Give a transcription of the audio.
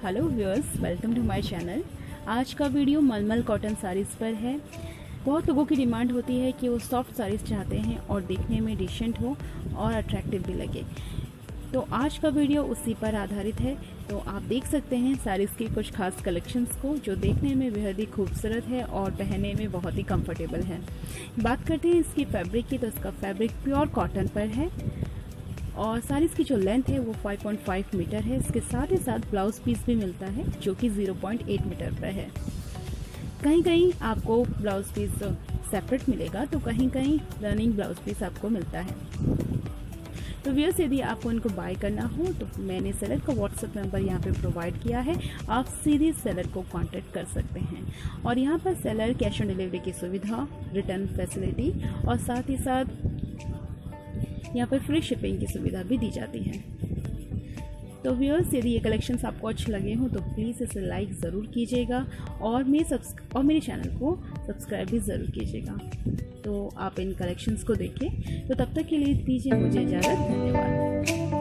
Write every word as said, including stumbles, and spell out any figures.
Hello viewers, welcome to my channel. आज का video मलमल कॉटन साड़ीज़ पर है। बहुत लोगों की डिमांड होती है कि वो सॉफ्ट साड़ीज़ चाहते हैं और देखने में डिसेंट हो और अट्रैक्टिव भी लगे, तो आज का वीडियो उसी पर आधारित है। तो आप देख सकते हैं साड़ीज़ की कुछ खास कलेक्शंस को, जो देखने में बेहद ही खूबसूरत है और पहनने में बहुत ही कंफर्टेबल है। बात करते हैं इसकी फैब्रिक की, तो इसका फैब्रिक प्योर कॉटन पर है और साड़ीज़ की जो लेंथ है वो पाँच पॉइंट पाँच मीटर है। इसके साथ ही साथ ब्लाउज पीस भी मिलता है जो कि ज़ीरो पॉइंट आठ मीटर पर है। कहीं कहीं आपको ब्लाउज पीस सेपरेट मिलेगा, तो कहीं कहीं रनिंग ब्लाउज पीस आपको मिलता है। तो व्यूअर्स, यदि आपको इनको बाय करना हो तो मैंने सेलर का व्हाट्सएप नंबर यहाँ पे प्रोवाइड किया है, आप सीधे सेलर को कांटेक्ट कर सकते हैं। और यहाँ पर सेलर कैश ऑन डिलीवरी की सुविधा, रिटर्न फैसिलिटी और साथ ही साथ यहाँ पर फ्री शिपिंग की सुविधा भी दी जाती है। तो व्यूअर्स, यदि ये कलेक्शंस आपको अच्छे लगे हों तो प्लीज़ इसे लाइक ज़रूर कीजिएगा और मेरे और मेरे चैनल को सब्सक्राइब भी ज़रूर कीजिएगा। तो आप इन कलेक्शंस को देखें। तो तब तक के लिए दीजिए मुझे इजाज़त। धन्यवाद।